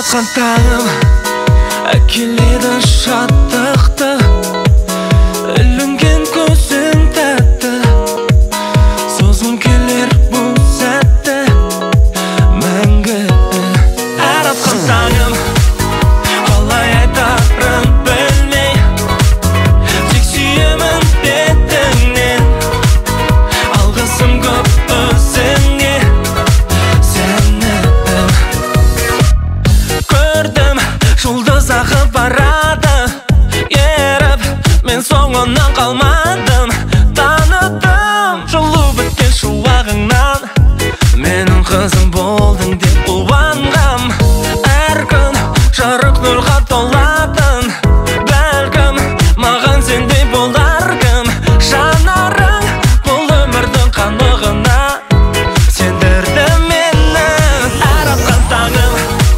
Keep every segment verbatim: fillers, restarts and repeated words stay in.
Жаратқан таңым әкеледі шаттықты, ілінген көзің тәтті, созғым келер бұл сәтті мәңгі. Жаратқан таңым қалай айтарын білмей, тек сүйемін бетіңнен, алғысым көп өзіңе. Жұлдыз ағып барады еріп, мен соңынан қалмадым. Таныдым жылу біткен шуағыңнан, менің қызым болдың деп қуанғам. Әр күн жарық нұрға толатын, бәлкім маған сендей болар кім. Жанарың бұл өмірдің қанығына сендірді мені. Жаратқан таңым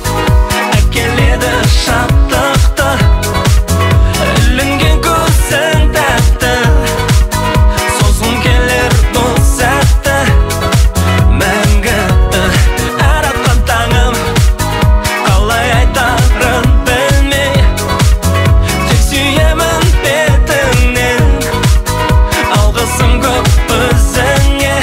шаттықты, ілінген көзің тәтті, созғым келер бұл сәтті мәңгі. Жаратқан таңым қалай айтарын білмей, тек сүйемін бетіңнен, алғысым көп өзіңе.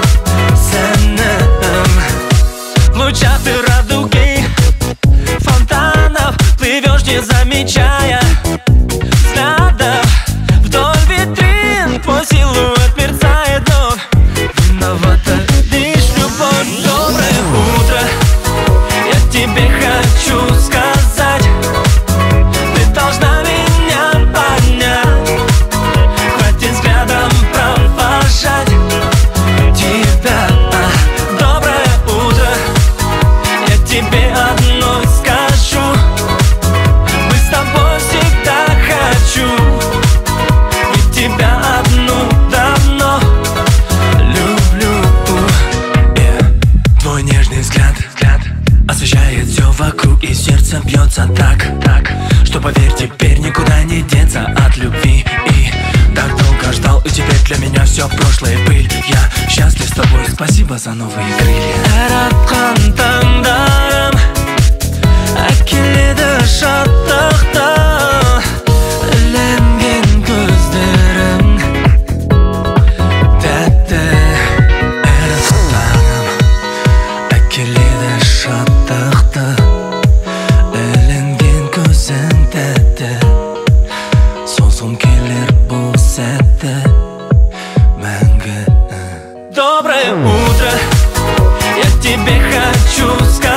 Сәнім в лучах ты радуги фонтанов плывешь, не замечая взглядов. Вдоль витрин твой силуэт мерцает вновь. Виновата лишь любовь. Доброе утро, я тебе хочу сказать, ты должна меня понять. Хватит взглядом провожать тебя. Доброе утро, я тебе одно скажу, с тобой всегда хочу, ведь тебя одну давно люблю. yeah. Твой нежный взгляд, взгляд освещает все вокруг, и сердце бьется так, так, что поверь, теперь никуда не деться от любви. И так долго ждал, и теперь для меня все прошлое пыль. Я счастлив с тобой, спасибо за новые крылья. Жаратқан таңдарым әкеледі шаттықты, ілінген көздерің тәтті. Жаратқан таңым әкеледі шаттықты, ілінген көзің тәтті, созғым келер бұл сәтті мәңгі. Доброе утро, я тебе хочу сказать,